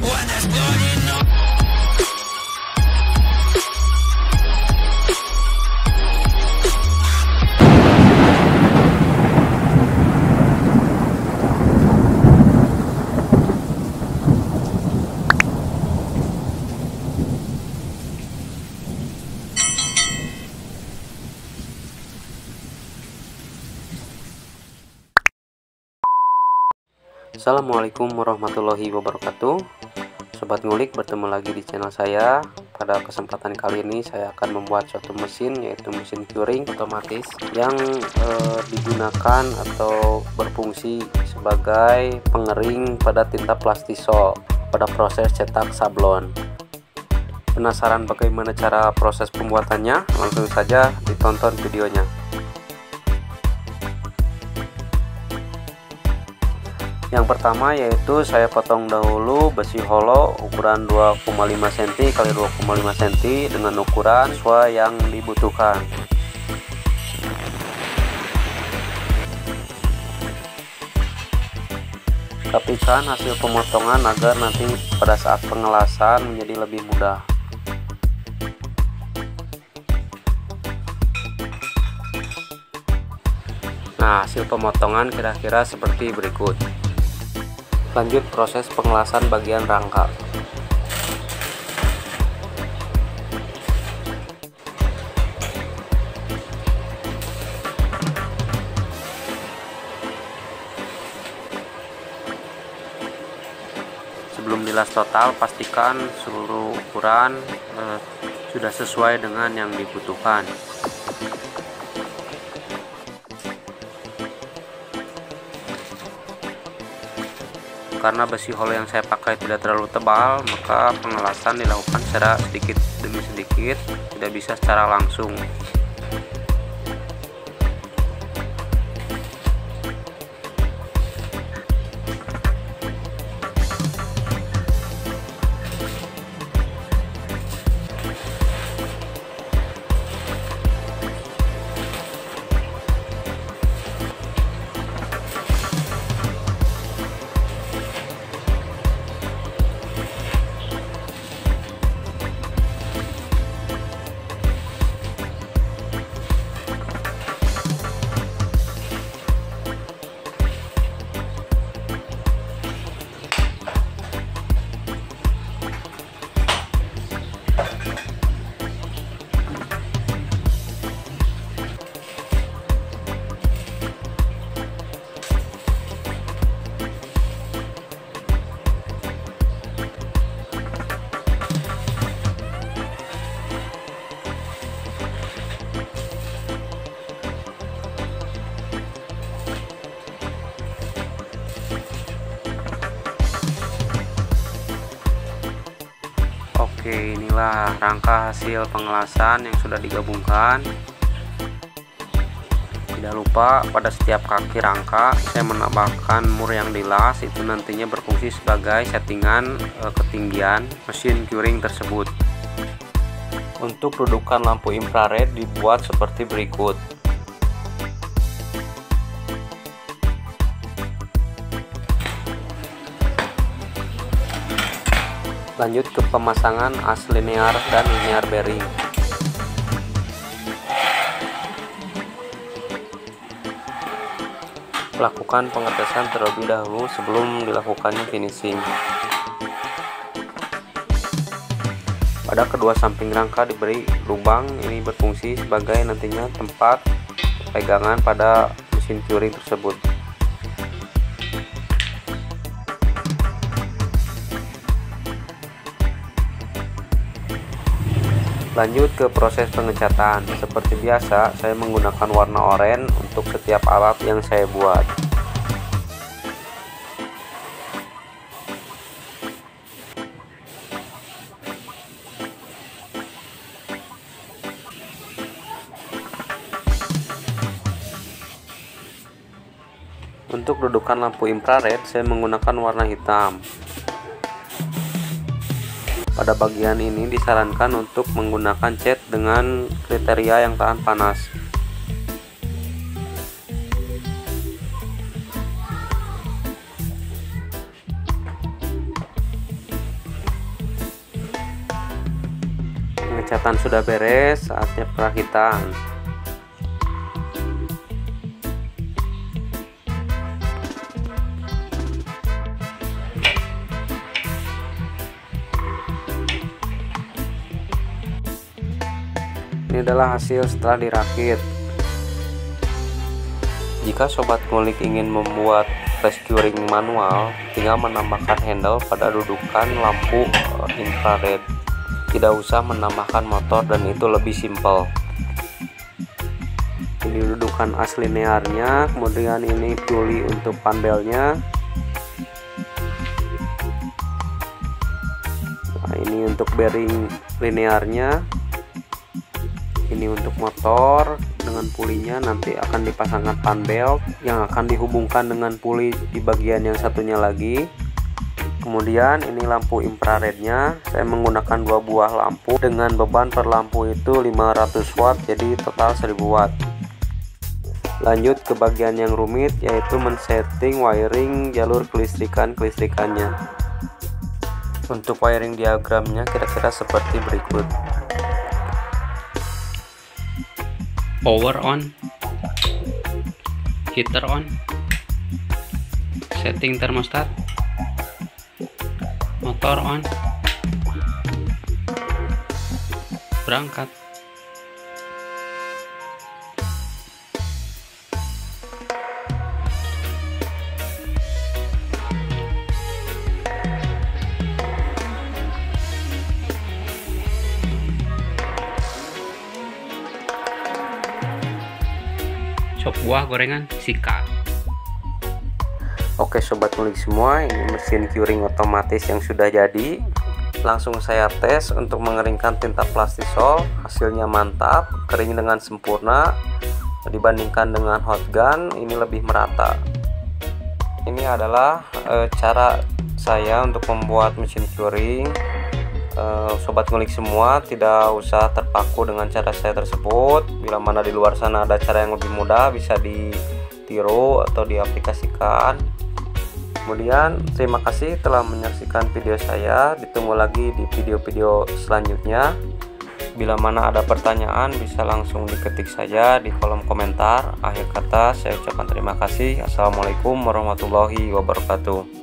Assalamualaikum warahmatullahi wabarakatuh. Sobat ngulik, bertemu lagi di channel saya. Pada kesempatan kali ini saya akan membuat suatu mesin, yaitu mesin curing otomatis yang digunakan atau berfungsi sebagai pengering pada tinta plastisol pada proses cetak sablon. Penasaran bagaimana cara proses pembuatannya? Langsung saja ditonton videonya. Yang pertama yaitu saya potong dahulu besi holo ukuran 2,5 cm x 2,5 cm dengan ukuran sesuai yang dibutuhkan. Rapikan hasil pemotongan agar nanti pada saat pengelasan menjadi lebih mudah. Nah, hasil pemotongan kira-kira seperti berikut. Lanjut proses pengelasan bagian rangka. Sebelum dilas total, pastikan seluruh ukuran sudah sesuai dengan yang dibutuhkan. Karena besi holo yang saya pakai tidak terlalu tebal, maka pengelasan dilakukan secara sedikit demi sedikit, tidak bisa secara langsung. Oke, inilah rangka hasil pengelasan yang sudah digabungkan. Tidak lupa pada setiap kaki rangka saya menambahkan mur yang dilas, itu nantinya berfungsi sebagai settingan ketinggian mesin curing tersebut. Untuk dudukan lampu infrared dibuat seperti berikut. Lanjut ke pemasangan as linear dan linear bearing. Lakukan pengetesan terlebih dahulu sebelum dilakukannya finishing. Pada kedua samping rangka diberi lubang, ini berfungsi sebagai nantinya tempat pegangan pada mesin curing tersebut. Lanjut ke proses pengecatan. Seperti biasa, saya menggunakan warna oranye untuk setiap alat yang saya buat. Untuk dudukan lampu infrared, saya menggunakan warna hitam. Pada bagian ini disarankan untuk menggunakan cat dengan kriteria yang tahan panas. Pengecatan sudah beres, saatnya perakitan. Ini adalah hasil setelah dirakit. Jika sobat ngulik ingin membuat flash curing manual, tinggal menambahkan handle pada dudukan lampu infrared. Tidak usah menambahkan motor dan itu lebih simpel. Ini dudukan as linearnya, kemudian ini puli untuk panelnya. Nah, ini untuk bearing linearnya. Ini untuk motor dengan pulinya, nanti akan dipasangkan fan belt yang akan dihubungkan dengan puli di bagian yang satunya lagi. Kemudian ini lampu infrarednya, saya menggunakan 2 buah lampu dengan beban per lampu itu 500 watt, jadi total 1000 watt. Lanjut ke bagian yang rumit, yaitu men-setting wiring jalur kelistrikannya. Untuk wiring diagramnya kira-kira seperti berikut. Power on, heater on, setting termostat, motor on, berangkat. Sop buah gorengan sikat. Oke sobat ngulik semua, ini mesin curing otomatis yang sudah jadi. Langsung saya tes untuk mengeringkan tinta plastisol. Hasilnya mantap, kering dengan sempurna. Dibandingkan dengan hot gun, ini lebih merata. Ini adalah cara saya untuk membuat mesin curing. Sobat ngulik semua tidak usah terpaku dengan cara saya tersebut. Bila mana di luar sana ada cara yang lebih mudah, bisa ditiru atau diaplikasikan. Kemudian terima kasih telah menyaksikan video saya. Ditunggu lagi di video-video selanjutnya. Bila mana ada pertanyaan bisa langsung diketik saja di kolom komentar. Akhir kata saya ucapkan terima kasih. Assalamualaikum warahmatullahi wabarakatuh.